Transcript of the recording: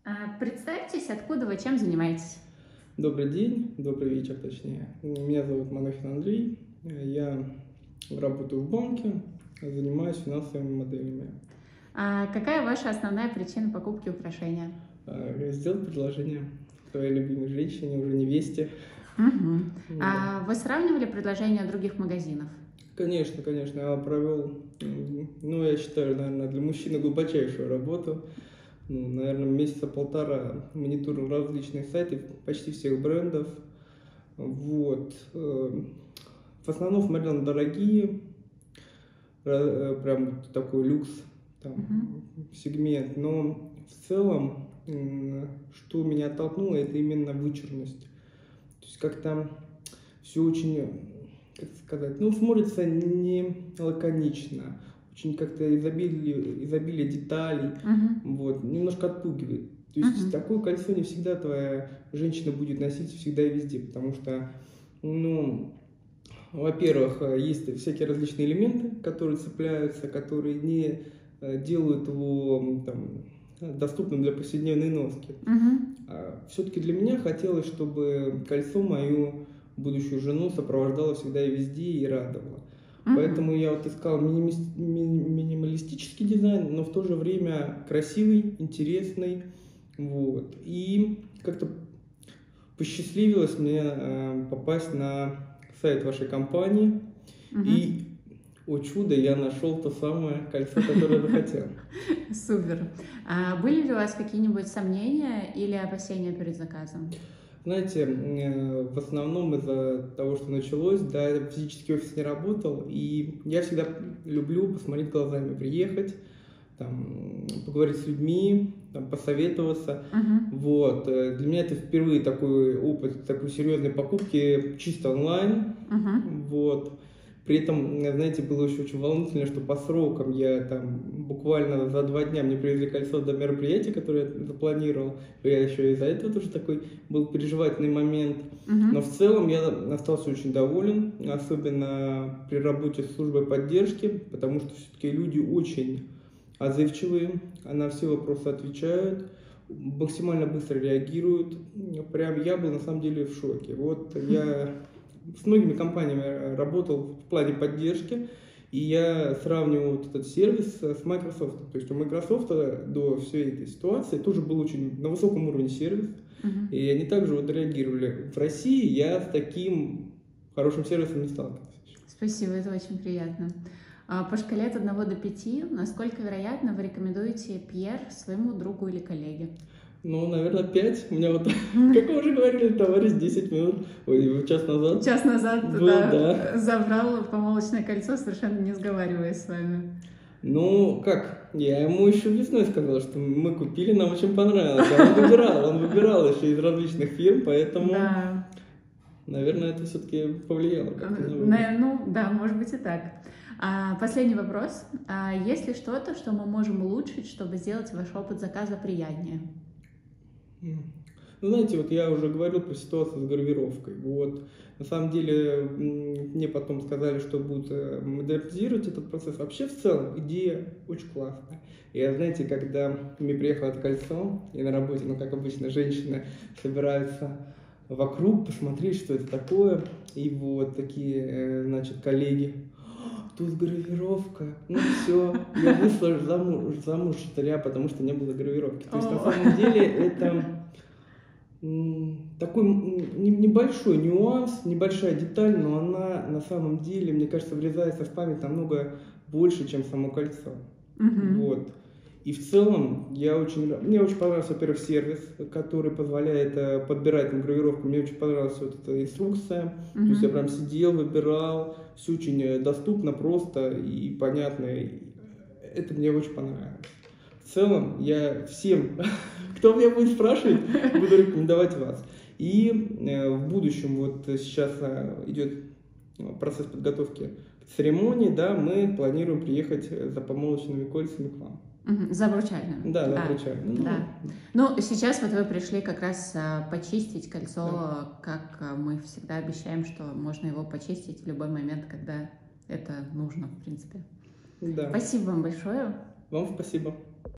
Представьтесь, откуда вы, чем занимаетесь? Добрый день, добрый вечер точнее. Меня зовут Манохин Андрей. Я работаю в банке, занимаюсь финансовыми моделями. Какая ваша основная причина покупки украшения? Сделать предложение своей любимой женщине, уже невесте. Угу. Да. Вы сравнивали предложения других магазинов? Конечно, конечно. Я провел, я считаю, наверное, для мужчины глубочайшую работу. Наверное, месяца полтора мониторил различные сайты почти всех брендов. Вот. В основном смотрел на дорогие, прям такой люкс там, сегмент. Но в целом, что меня оттолкнуло, это именно вычурность. То есть как-то все очень, как сказать, смотрится не лаконично. Очень как-то изобилие деталей, вот, немножко отпугивает. То есть такое кольцо не всегда твоя женщина будет носить всегда и везде, потому что, во-первых, есть всякие различные элементы, которые цепляются, которые не делают его доступным для повседневной носки. Все-таки для меня хотелось, чтобы кольцо мою будущую жену сопровождало всегда и везде и радовало. Поэтому я вот искал минималистический дизайн, но в то же время красивый, интересный. Вот. И как-то посчастливилось мне попасть на сайт вашей компании. И, о чудо, я нашел то самое кольцо, которое захотел. Супер. Были ли у вас какие-нибудь сомнения или опасения перед заказом? Знаете, в основном из-за того, что началось, да, я физически офис не работал, и я всегда люблю посмотреть глазами, приехать, поговорить с людьми, посоветоваться. Вот. Для меня это впервые такой опыт, такой серьезной покупки чисто онлайн. Вот. При этом, знаете, было еще очень волнительно, что по срокам я буквально за 2 дня мне привезли кольцо до мероприятия, которое я запланировал. Я еще из-за этого тоже такой был переживательный момент. Но в целом я остался очень доволен, особенно при работе с службой поддержки, потому что все-таки люди очень отзывчивые, на все вопросы отвечают, максимально быстро реагируют. Прям я был на самом деле в шоке. Вот я с многими компаниями работал в плане поддержки, и я сравнивал вот этот сервис с Microsoft. То есть у Microsoft до всей этой ситуации тоже был очень на высоком уровне сервис, и они также вот реагировали. В России я с таким хорошим сервисом не сталкивался. Спасибо, это очень приятно. По шкале от 1 до 5, насколько вероятно вы рекомендуете Пьер своему другу или коллеге? Наверное, 5. У меня вот, как вы уже говорили, товарищ 10 минут, час назад. Час назад был, да. Забрал помолвочное кольцо, совершенно не сговариваясь с вами. Я ему еще весной сказал, что мы купили, нам очень понравилось. Он выбирал еще из различных фирм, поэтому, наверное, это все-таки повлияло как-то на выбор. Да, может быть и так. Последний вопрос. Есть ли что-то, что мы можем улучшить, чтобы сделать ваш опыт заказа приятнее? Знаете, вот я уже говорил про ситуацию с гравировкой. Вот. На самом деле, мне потом сказали, что будут модернизировать этот процесс. Вообще, в целом, идея очень классная. И, знаете, когда мне приехало это кольцо, и на работе, как обычно, женщины собираются вокруг посмотреть, что это такое. И вот такие, коллеги: тут гравировка, все, я вышла замуж штыря, потому что не было гравировки. То есть, на самом деле, это такой небольшой нюанс, небольшая деталь, но она на самом деле, мне кажется, врезается в память намного больше, чем само кольцо. Вот. И в целом, мне очень понравился, во-первых, сервис, который позволяет подбирать гравировку. Мне очень понравилась вот эта инструкция. То есть я прям сидел, выбирал. Все очень доступно, просто и понятно. Это мне очень понравилось. В целом, я всем, кто меня будет спрашивать, буду рекомендовать вас. И в будущем, вот сейчас идет процесс подготовки к церемонии, да, мы планируем приехать за помолвочными кольцами к вам. За обручальным. Да, за обручальным. Да. Сейчас вот вы пришли как раз почистить кольцо, как мы всегда обещаем, что можно его почистить в любой момент, когда это нужно, в принципе. Да. Спасибо вам большое. Вам спасибо.